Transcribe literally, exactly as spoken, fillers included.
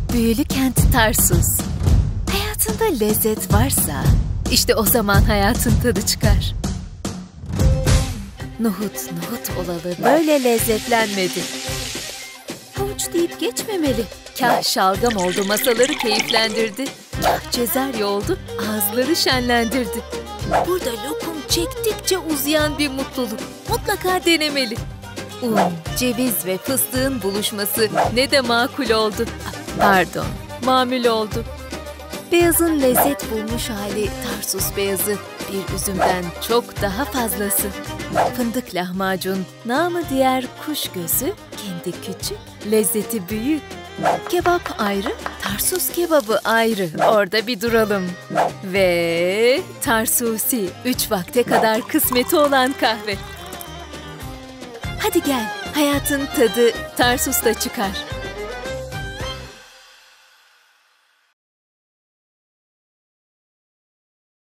büyülü kent Tarsus. Hayatında lezzet varsa, işte o zaman hayatın tadı çıkar. Nohut, nohut olalı böyle lezzetlenmedi. Havuç deyip geçmemeli. Kah şalgam oldu, masaları keyiflendirdi. Kah cezerye oldu, ağızları şenlendirdi. Burada lokum çektikçe uzayan bir mutluluk. Mutlaka denemeli. Un, ceviz ve fıstığın buluşması ne de makul oldu. Pardon, mamul oldu. Beyazın lezzet bulmuş hali Tarsus beyazı. Bir üzümden çok daha fazlası. Fındık lahmacun, namı diğer kuş gözü, kendi küçük, lezzeti büyük. Kebap ayrı, Tarsus kebabı ayrı. Orada bir duralım. Ve Tarsusi, üç vakte kadar kısmeti olan kahve. Hadi gel, hayatın tadı Tarsus'ta çıkar.